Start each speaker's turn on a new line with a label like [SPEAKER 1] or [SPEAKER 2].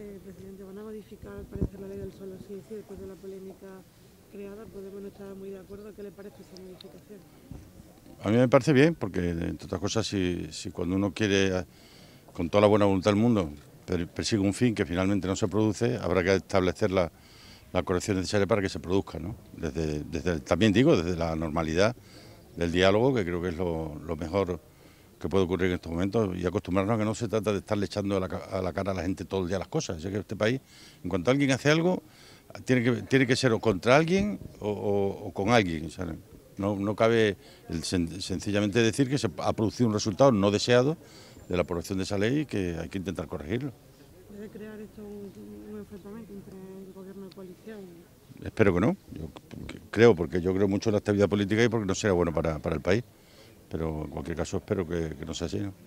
[SPEAKER 1] Presidente, van a modificar, al parecer, la ley del suelo sí o sí, después de la polémica creada. Podemos no estar muy de acuerdo. ¿Qué le parece esa modificación?
[SPEAKER 2] A mí me parece bien, porque, entre otras cosas, si cuando uno quiere, con toda la buena voluntad del mundo, persigue un fin que finalmente no se produce, habrá que establecer la corrección necesaria para que se produzca, ¿no? También digo, desde la normalidad del diálogo, que creo que es lo mejor que puede ocurrir en estos momentos, y acostumbrarnos a que no se trata de estarle echando a la cara a la gente todo el día las cosas. Es que este país, en cuanto alguien hace algo, tiene que ser o contra alguien o con alguien. O sea, no cabe sencillamente decir que se ha producido un resultado no deseado de la aprobación de esa ley y que hay que intentar corregirlo.
[SPEAKER 1] ¿Debe crear esto un enfrentamiento entre el gobierno y coalición?
[SPEAKER 2] Espero que no. Porque yo creo mucho en la estabilidad política y porque no será bueno para el país. Pero en cualquier caso espero que no sea así, ¿no?